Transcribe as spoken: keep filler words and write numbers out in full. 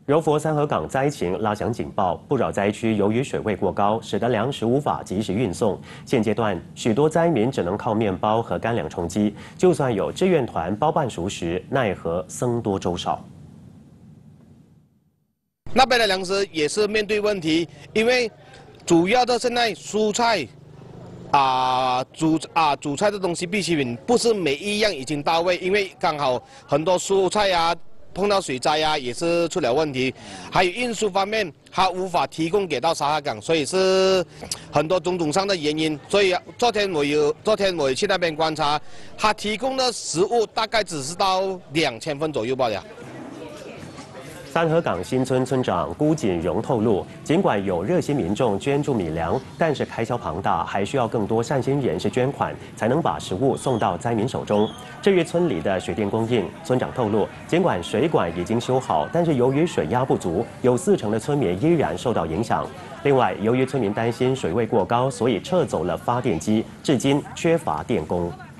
柔佛三河港灾情拉响警报，不少灾区由于水位过高，使得粮食无法及时运送。现阶段，许多灾民只能靠面包和干粮充饥，就算有志愿团包办熟食，奈何僧多粥少。 那边的粮食也是面对问题，因为主要的现在蔬菜。 啊，主啊，主菜的东西必需品不是每一样已经到位，因为刚好很多蔬菜啊碰到水灾啊也是出了问题，还有运输方面它无法提供给到沙河港，所以是很多种种上的原因。所以昨天我有昨天我也去那边观察，它提供的食物大概只是到两千份左右罢了。 三河港新村村长辜锦荣透露，尽管有热心民众捐助米粮，但是开销庞大，还需要更多善心人士捐款，才能把食物送到灾民手中。至于村里的水电供应，村长透露，尽管水管已经修好，但是由于水压不足，有四成的村民依然受到影响。另外，由于村民担心水位过高，所以撤走了发电机，至今缺乏电工。